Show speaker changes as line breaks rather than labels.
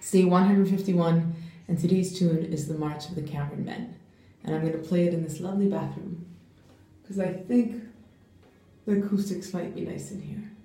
It's day 151, and today's tune is The March of the Cameron Men. And I'm going to play it in this lovely bathroom, because I think the acoustics might be nice in here.